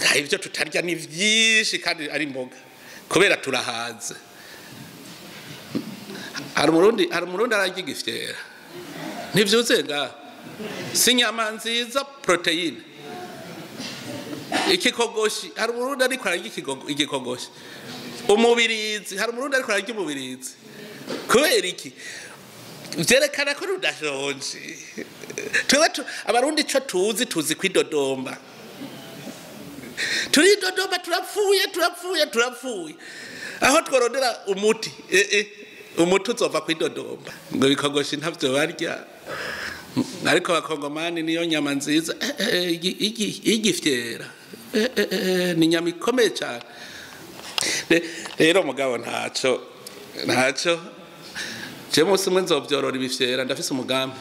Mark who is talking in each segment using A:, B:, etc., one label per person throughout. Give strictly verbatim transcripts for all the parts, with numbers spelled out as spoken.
A: ivyo tutarya ni vyinshi kandi ari imboga kubera turahaze. Hari umurundi hari umurundi ararya igifyera ntivyuzuye nga si inyama nziza proteine. Ikikogoshi hari umurundi ariko ararya igikogoshi. Umubirizi hari umurundi ariko ararya umubirizi kubera iki? Vyerekana ko rudashonje. Twewe abarundi co tuzi tuzi kwidodomba. Turi dodomba turapfuye turapfuye turapfuye. Aho tworondera umuti eh eh umuti uzova kwidodomba. Ngo bikogoshi ntavyo barya. Ariko abakongomani niyo nyama nziza igifyera. Ni nyama ikomeye cyane. Rero mugabo ntaco ntaco je musi mwe nzovyorora ibifyera ndafise umugambi.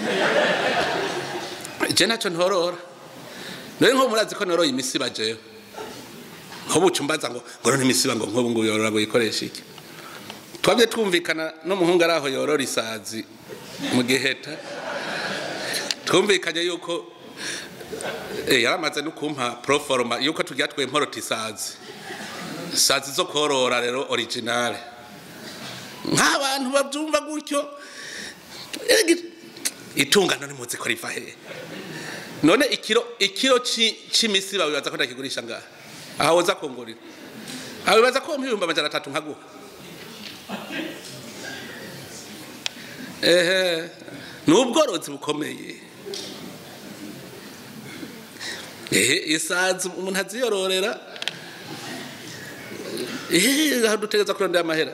A: Je naco ntorora. None nko murazi ko noroye imisiba jewe. Nko bucumbaza ngo ngoro n'imisiba ngo nko ngo yorora ngo yikoresha iki. Twabye twumvikana no muhungu araho yorora isazi mu giheta. Twumvikanye yuko eh yaramaze no kumpa proforma yuko tujya twemporota isazi. Isazi zo korora rero original. Nk'abantu bavyumva gutyo itungano ni muzi ko riva he. None ikiro ikiro c'imisiba bibaza ko ndakigurisha ngaha. Aho uza kongorira. Aho bibaza ko mpiyumba amajana atatu nkaguha. Ehe n'ubworozi bukomeye. Ehe isazi umuntu aziyororera. Eh dutegeza kurondera amahera.